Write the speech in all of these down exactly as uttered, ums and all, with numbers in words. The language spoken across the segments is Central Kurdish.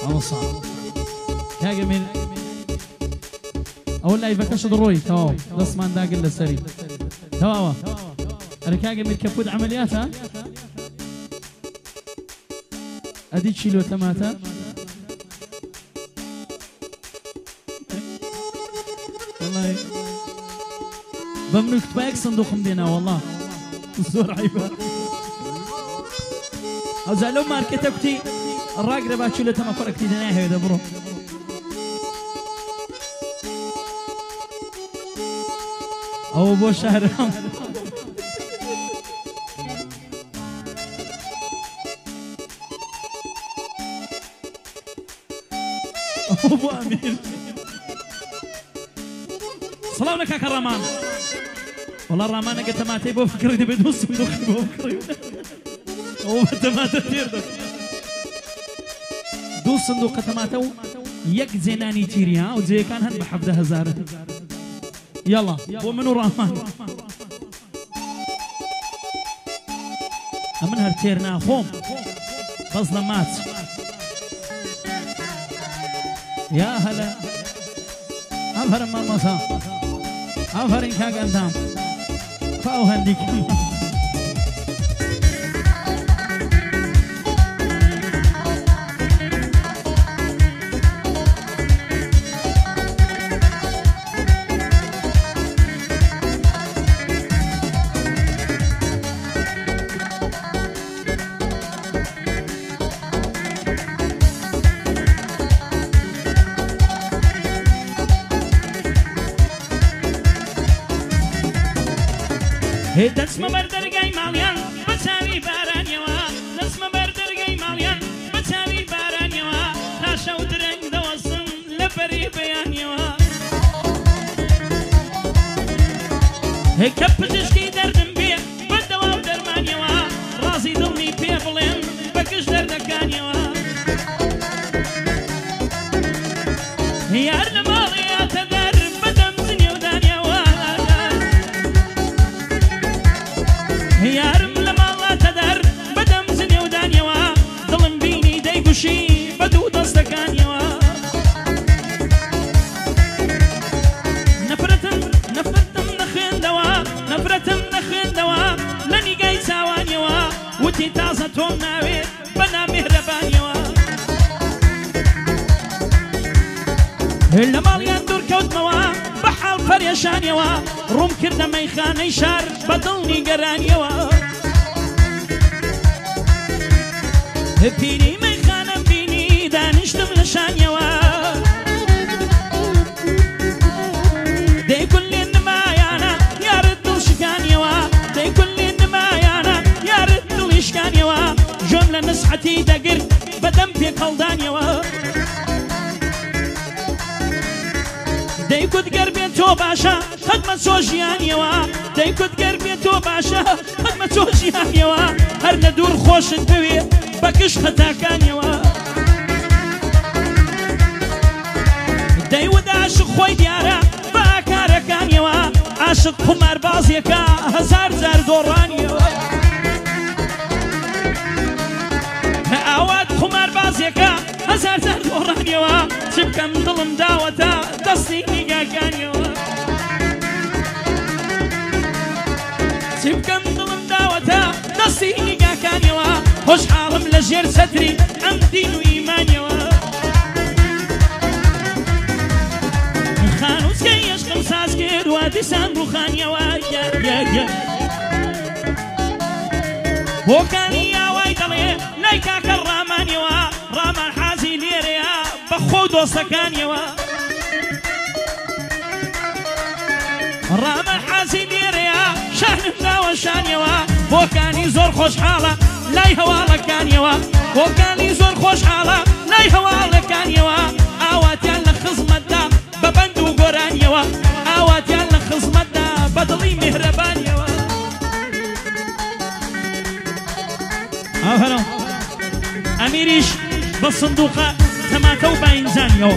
أوصل يا جميل أول لا يفكش ضروي تمام بس ما نداق إلا سري تمام أنا جميل كفود عملياتها أدي تشيلو تماتا والله بمنك تبايك صندوق مدينة والله الزور عيبة أو زعلوا ماركتكتي الراقرة باتشيلو تما فرقتي دناها يدبرو أو بو شهر أبو أمير سلام لك يا كرمان والله الرمان قلت ما تبغى فكري تبي تدوس صندوق تبغى فكري هو أنت ما تطير دوس صندوق تماتو يك زيناني تيريها وزي كان هن بحفظة هزارة يلا ومنو الرمان أمن هرتيرنا خوم بظلمات يا هلا أفر ما مسا أفر إنك قدام فاو هنديك دسم بردر جاي ماليان بتساوي باران يوا دسم بردر جاي ماليان بتساوي باران يوا لا شو درنج دوصن لبري بيان يوا هيك بتشكي دردم بيه بدوا ودرمان يوا راسي ضلني بيبلين بكش دردكان يوا يا الماضي تدر بدم زني ودان يوا يا رم لما الله تدر بدم زني ودان يوا ظلم بيني دايقوشي بدو دستكان يوا نفرتم نفرتم نخين دوا نفرتم نخين دوا لاني قاي ساوان يوا وتي تازتهم ناوي بنا مهربان يوا لما يندور كوت موا بحال فريشان يوا روم كرد ميخاني شار بدلني قران يوا بيني ميخانا بيني دانشتم لشان يوا دي كل النمايانا يا رد الشكان يوا دي كل النمايانا يا رد الاشكان يوا جملة نصحتي دقر بدم في قلدان يوا دي كنت قربي تو باشا خدمة سوجيان يوا دي كنت قربي تو باشا خدمة سوجيان يوا هر ندور خوش بوي بكش خطا كان يوا دي ود عاشق خوي ديارا باكارا كان يوا عاشق خمار بازيكا هزار زار دوران يوا اواد خمار بازيكا هزار زار دوران يوا تبقى من ظلم داوتا دستي نيقا كان يوا تبقى من ظلم داوتا دستي نيقا كان يوا خوش حالم لجير ستري ام دين وإيمان يوا خانوس كي يشقم ساسكر وادي سان روخان يوا يا يا يا وكاني يا وايدلي ليكا كالرامان يوا رامان حازي ليريا بخود وسكان يوا رامان حازي ليريا شهننا وشان يوا وكاني زور خوش حالة لاي هوالا كان يوا وكاني زور خوش حالة لاي هوالا كان يوا اوات يالا خزمت دا ببندو قران يوا اوات يالا خزمت دا بدلي مهربان يوا أهلا أميريش بالصندوقة تماتو باينزان يوا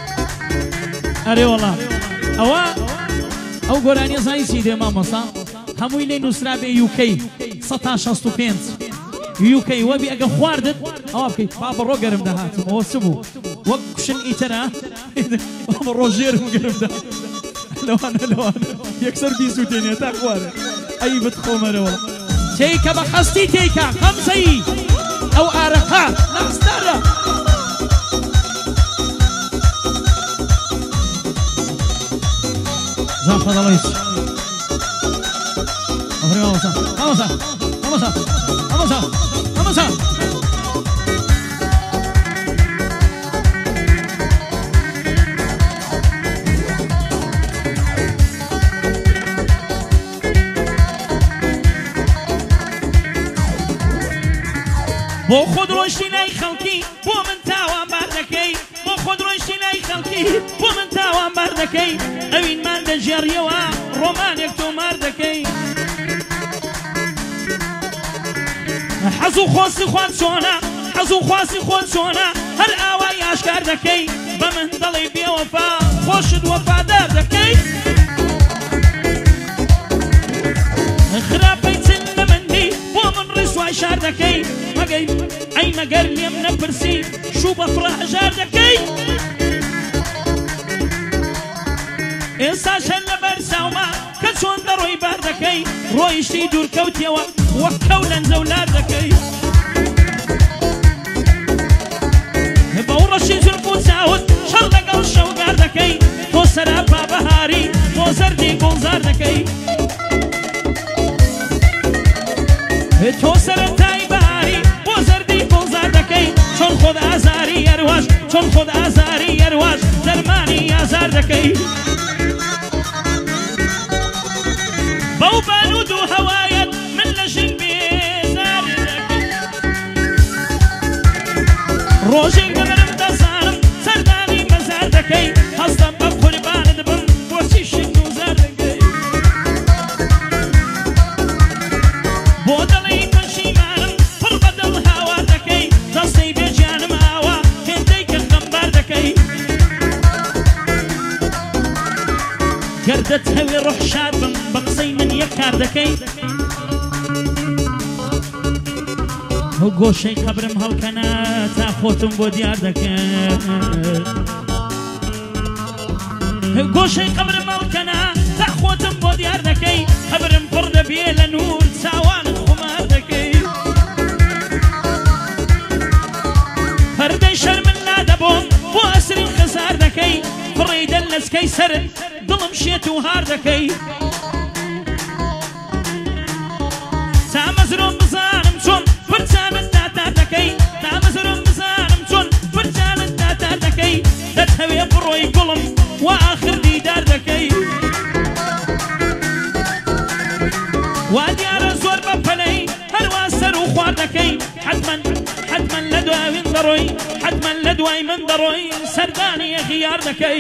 أري والله أوا أو قراني صاي سيدي ماما صا همووی لێ نووسرا بێ یوکەی سەد شەست و پێنج یوکەی وەبی ئەگە خواردت ئەوە بکەیت با بەڕۆ گەرم دەهاتم ئەوە چ بوو وەک کوشن ئیتەرە بەڕۆ ژێرم گەرم دا لەوانە لەوانە یەکسەر بیسووتێنێ تا خوارە ئەی بتخۆمەرەوە تێیکە بە قەستی تێیکە قەمزەی ئەو ئارەقا نەقستارە جان خەڵەڵیش Vamos a, vamos a, vamos a, vamos a, vamos a. بۆ خۆت ڕۆیشتی لای خەڵکی بۆ من تاوانبار دەکەی بۆ خۆت ڕۆیشتی لای خەڵکی بۆ من تاوانبار دەکەی ئەوینمان دەژێڕیەوە ڕۆمانێک تۆمار دەکەی حەزوو خۆسی خوان چۆنە حەزوو خواسی خۆت چۆنە هەر ئاوای ئاشکار دەکەی بە من دەڵێ بێوەفا خۆشت وەفادار دەکەی خراپەی چن لە مندی بۆ من ڕیسوای شار دەکەی مەگەی ئەی مەگەر لێم نەپرسی شوو بە فڕە هەژار دەکەی ئێستا شەر لە بەرساومە کە چۆن دەڕۆی بار دەکەی ڕۆیشتی دوورکەوتیەوە وەک کەو لەنجەولار دەکەی بەو ڕەشی زولف و چاوت شەڕ لەگەڵ شەوگار دەکەی تۆ سەراپا بەهاری تۆ زەردی گوڵزار دەکەی تۆ سەرەتای بەهاری بۆ زەردی گوڵزار دەکەی چۆن خۆت ئازاری هەرواش چۆن خۆت ئازاری هەرواش دەرمانی ئازار دەکەی بەو بانود و هەوایەت من لە ژن بێزار دەکەی ڕۆژێک دەبرم دەزانم سەردانی مەزار دەکەی هەستم بە قوربانت بم بۆچی شنگ و زار دەکەی بۆ دڵی پەشیمانم پڕ بە دڵ هاوار دەکەی دەستەی بێجیانم ئاوا هێندەی کە خەمبار دەکەی گەردەت هەوێ ڕۆح شاد بم بە قسەی من یەک کار دەکەی ئەو گۆشەی قەبرم هەڵکەنە تا خۆتم بۆ دیار دەکەن گۆشەی قەبرم هەڵکەنە تا خۆتم بۆ دیار دەکەی قەبرم پڕ دەبێ لە نور چاوانت خمار دەکەی پەردەی شەرمن لادەبۆم بۆ ئەسرین خزار دەکەی پڕی دەل لەسکەی سەرت دڵم شێت و هار دەکەی تا مەزرۆم بزانم چۆن پرچانت داتار دەکەی تا مەزرۆم بزانم چۆن پرچانت داتار دەکەی دەتەوێ بڕۆی گوڵم و ئاخر دیدار دەکەی وا دیارە زۆر بە پەلەی هەروە سەر و خوار دەکەی حتمەن حتمەن لە دوای من دەڕۆی حتمەن لە دوای من دەڕۆی سەردانی غیار دەکەی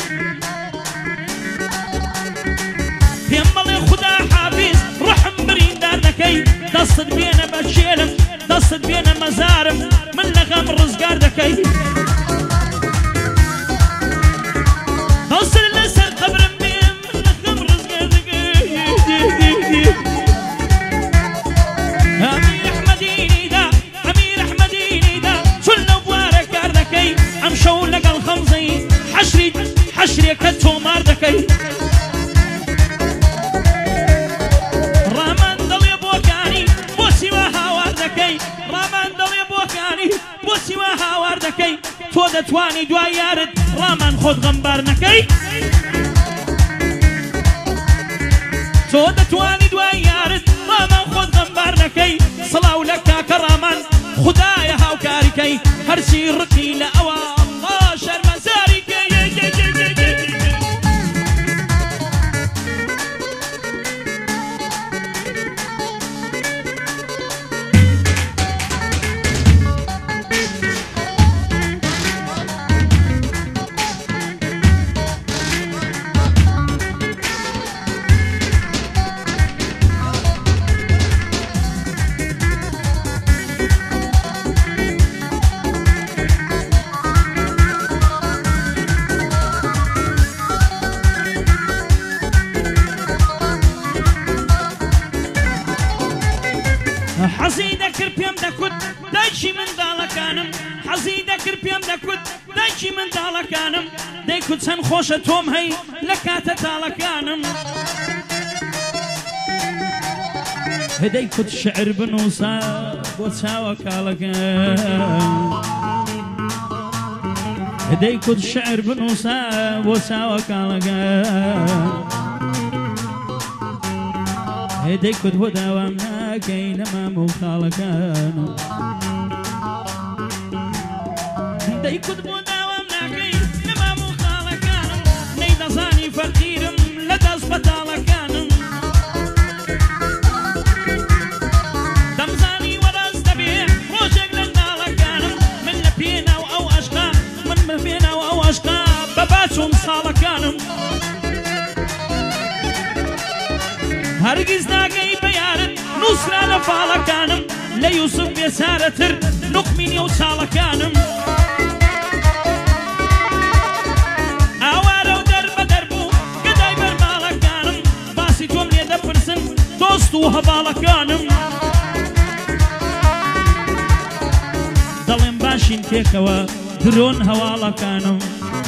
پێم بەڵێ خودا حافیز ڕحم بریندار دەکەی دەستت بێنە بە شێرم دەستت بێنە مەزارم من لە غەم ڕزگار دەکەی دەستت لەسەر قەبرم بێم من لە غەم ڕزگار دەکەی ئەمیر ئەحمەدینیدا ئەمیر ئەحمەدینیدا چۆن لەو بوارە کار دەکەی ئەم شەو لەگەڵ خەمزەی حەشری حەشرێکە تۆمار دەکەی تۆ دەتوانی دوای یارت ڕامان خۆت غەمبار نەکەی تۆ دەتوانی دوای یارت ڕامان خۆت غەمبار نەکەی سڵاو لە کاکە ڕامان خودایە هاوکاریکەی هەرچی ڕقی لە ئەوە ئەڵڵا شەرمەزاری کەی باشی منداڵەکانم حەزی دەکرد پێم دەکوت دایکی منداڵەکانم دەیکوت چەند خۆشە تۆم هەی لە کاتە تاڵەکانم هدەیکوت شعر بنووسە بۆ چاوە کاڵەکان هدەیکوت شعر بنووسە بۆ چاوە کاڵەکان هدەیکوت بۆ داوام ناکەی لە مام و خاڵەکان دەیکوت بۆ داوام ناکەی لە مام و خاڵەکانم نەیدەزانی فەقیرم لە دەست بەتاڵەکانم دەمزانی وەڕاست دەبێ ڕۆژێک لە ناڵەکانم من لە پێناو ئەو عەشقا من بە پێناو ئەو عەشقا بە باچووم ساڵەکانم هەرگیز ناگەی بە یارت نووسرا لە فاڵەکانم لە یوسف بێسارەتر نوقمینی و چاڵەکانم ئاوارە و دەربە دەربوو گەدای بەرماڵەکانم باسی تۆم لێ دەپرسن دۆست و هەڤاڵەکانم دەڵێم باشین تێکەوە درۆن هەواڵەکانم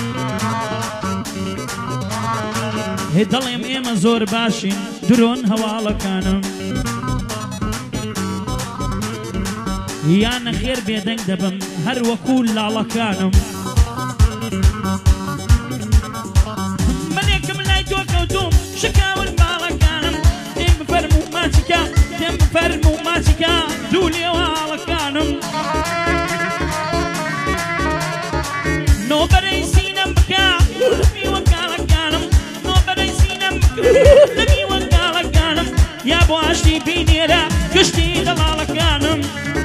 هێ دەڵێم ئێمە زۆر باشین درۆن هەواڵەکانم یان نەخێر بێدەنگ دەبم هەر وەکو لاڵەکانم منێکم لای تۆ کەوتوم شکاون باڵەکانم پێم بفەرموو ماچیکە پێم بفەرموو ماچیکە دوو لێواڵەکانم نۆبەرەی سینەم بکە لەمی وەکاڵەکانم نۆبەرەی سینەم لەمی وەکاڵەکانم یا بۆ ئاشتی بینێرە گشتی دەڵاڵەکانم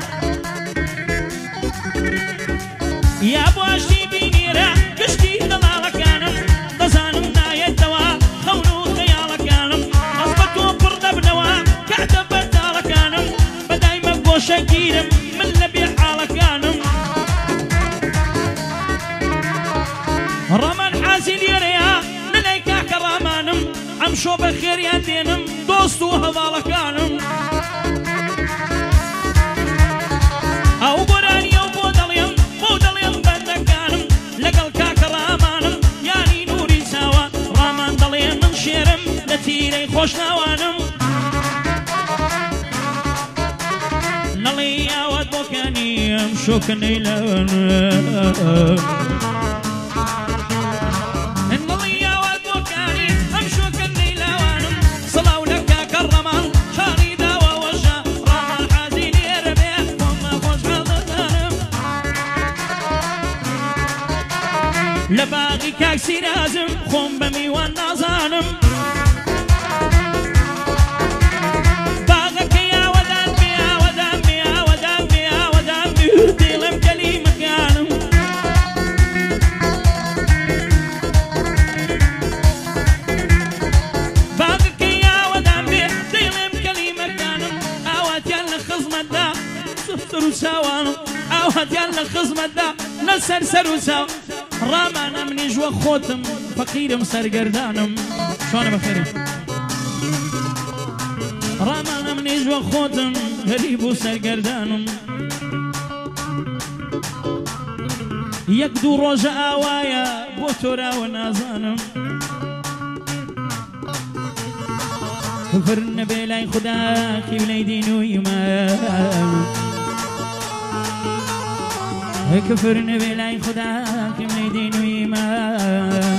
یا بۆ ئاشتی بینێرە گشتی دەڵاڵەکانم دەزانم نایەتەوە خەون و خەیاڵەکانم ئەس بە تۆ پڕ دەبنەوە کاتە بەرداڵەکانم بەدایمە گۆشەگیرم من لە بێ حاڵەکانم ڕامان حازی لێرەیە لەلای کاکە ڕامانم ئەمشۆ بە خێریان دێنم دۆست و هەواڵەکانم ئەو گۆرانیە و بۆ دەڵێم بۆ دەڵێم بەندەکانم لەگەڵ کاکە ڕامانم یانی نووری چاوە ڕامان دەڵێ من شێرم لە تیرەی خۆشناوانم نەڵێ ئاوات بۆکانی ئەم شۆکەنەی لەوەن لە باغی کاک سیرازم خۆم بە میوان نازانم باغەکە یاوەدان بێ ئاوەدان بێ ئاوەدان بێ ئاوەدان بێ دڵم کەلیمەکانم باغەکە یاوەدان بێ دڵم کەلیمەکانم ئاواتیان لە خزمەتدا سەر و چاوانم ئاواتیان لە خزمەتدا لەسەر سەر و چاو ڕامانە منیش وە خۆتم فەقیرم سەرگەردانم شوانە بەخێرم ڕامانە منیش وە خۆتم غەریب و سەرگەردانم یەک دوو ڕۆژە ئاوایە بۆ تۆراوە نازانم کفر نەبێ لای خودا قیبلەی دین و ئیمان كفر نبي لاي خدا كم دين وإيمان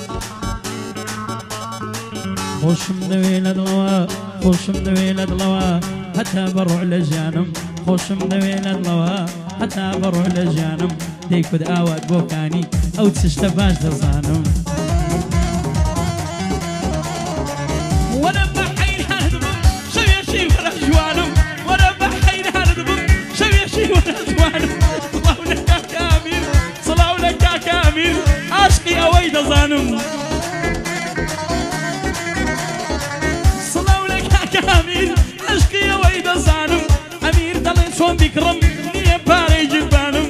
خوشم دوي لدلوا خوشم دوي لدلوا حتى بروح لجانم خوشم دوي لدلوا حتى بروح لجانم ديكود آوات بوكاني أو تشتباش دزانم وانا بحين هردبم شوية شي ولا جوانم وانا بحين هردبم شوية شي ولا جوانم كامل عشقي أوي دزانم صلاو لك كامل عشقي أوي دزانم أمير دلين شون بكرم نية باري جبانم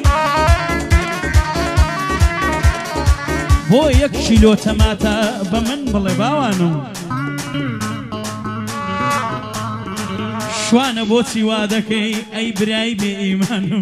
بو يك شيلو تماتا بمن بلي باوانم شوانە بۆچی وا دەکەی ئەی برای بێ ئیمانم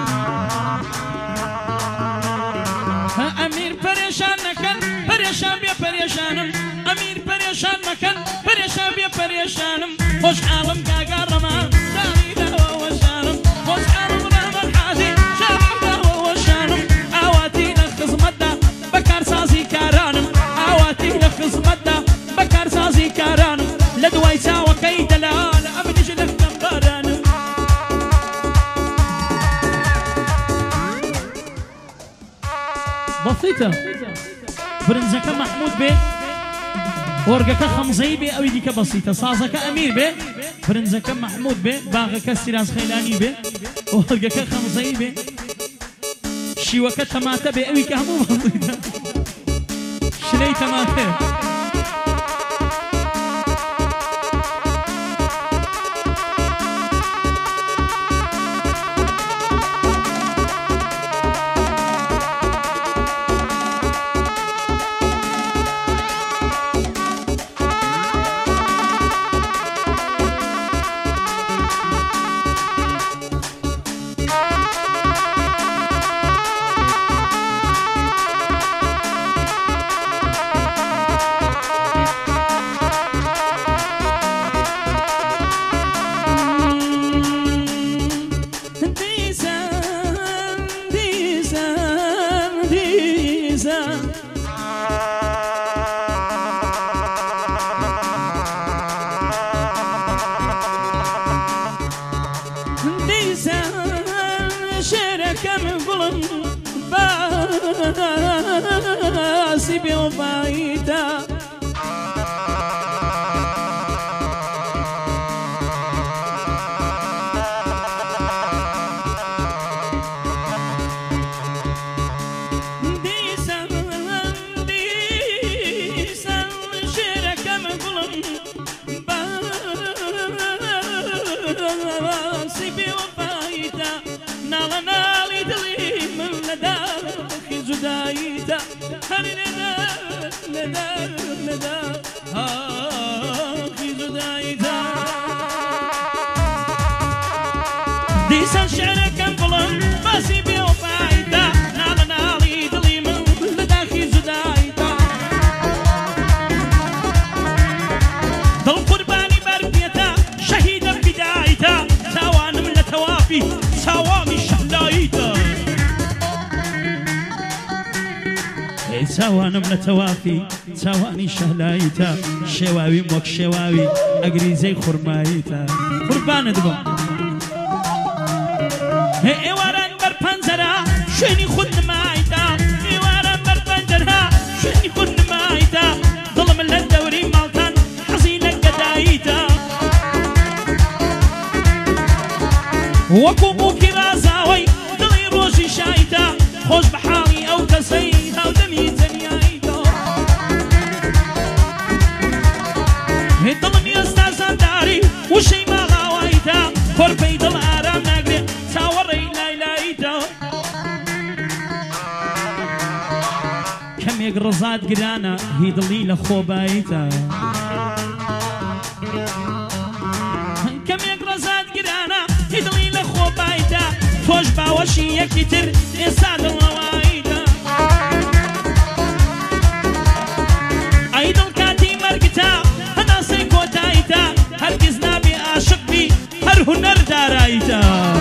ئەمیر پەرێشان نەکەن پەرێشان بێ پەرێشانم ئەمیر پەرێشان مەکەن پەرێشان بێ پەرێشانم خۆشحاڵم گاگا ڕەمان شاری داوە شانم خۆشحاڵم ڕەمان حاجی شاری داوە شانم ئاواتی لە خزمەتدا بەکارسازی کارانم ئاواتی لە خزمەتدا بەکارسازی کارانم لە دوای چاوەکەی دەلال ئەمنیش لە کەمبارانم بەسیتە برنجەکە محمود بێ ئۆرگەکە خەمزەی بێ ئەوی دیکە بەسیتە سازەکە ئەمیر بێ برنجەکە محمود بێ باغەکە سیراز خەیلانی بێ ئۆرگەکە خەمزەی بێ شیوەکە تەماتە بێ ئەوی کە هەموو بەسیتە شلەی تەماتە باسی بێوەفاییدا دیسان دیسان شێرەکەم گوڵم باسی بێوەفاییدا ناڵە ناڵی دڵی من لەدا جداییدا هەر لەدا لەدا لەدا ئاخی جداییدا دیسان شێرەکەم گوڵم باسی بێوەفاییدا ناڵە ناڵی دڵی من لەداخی جداییدا دڵ قوربانی بەربێتە شەهیدە فیداییدا چاوانم لە تەوافی چاوامی شەلاییدا چاوانم لە تەوافی چاوانی شەلاییتە شێواویم وەک شێواوی ئەگریزەی خوڕماییتە قوربانت بم ئێواران بەرپەنجەرە شوێنی خود نمایدا ئێواران بەرپەنجەرە شوێنی خود نمایدا دڵم لە دەوری ماڵتان حەزی لە گەداییدا وەکو بووکی ڕازاوەی دڵی ڕۆژی شایدا خۆش بە حاڵی ئەو کەسەی هاودەمی جەنیایدا دڵم ئێستا زانداری وشەی ماڵاوایدا کۆرپەی دڵ ئارام ناگرێ چاوەڕێی لایلایدا کەمێک ڕزات گرانە هی دڵی لە خۆباییتە کەمێک ڕزات گرانە هی دڵی لە خۆبایدا تۆش باوەشی یەکی تر ئێستا دڵەوایدا ئەی دڵ کاتی مەرگتە هەناسەی کۆتاییدا هەرگیز نابێ عاشق بی هەر هونەر داراییدا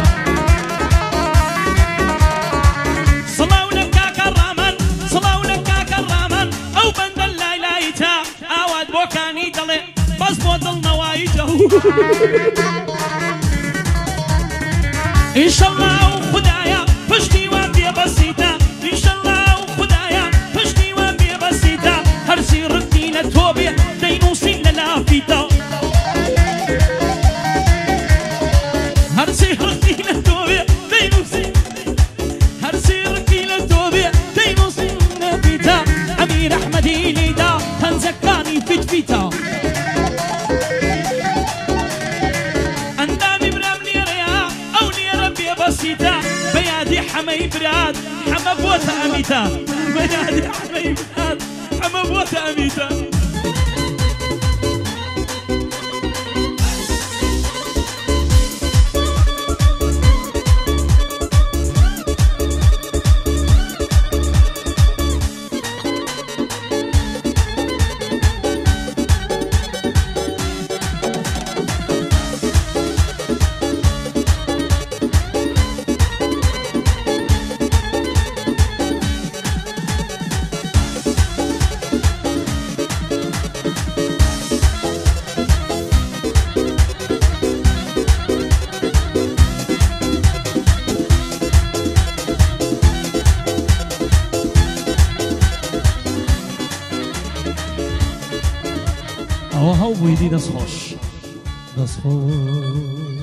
سڵاو لە کاکە ڕامان سڵاو لە کاکە ڕامان ئەو بەندە لایلاییدا ئاوات بۆکانی دەڵێ بەس بۆ دڵنەواییدا ئینشەڵڵا و خودایە پشتی وان بێبەسیتە ئینشەڵڵا و خودایە پشتی وان بێبەسیتە هەرچی ڕقی لە تۆ بێ دەینووسین لە لافیتە هەرچی ڕقی لە تۆ بێ دەینووسین هەرچی ڕقی لە تۆ بێ دەینووسین لەفیتە ئەمیر ئەحمەدی لێدا پەنجەکانی فیتفیتە بسيطة بيادي حمي براد حما بوتا أميتا بيادي حمي براد حما بوتا أميتا ئەوە هەڵ بوویدی دەستخۆش دەستخۆش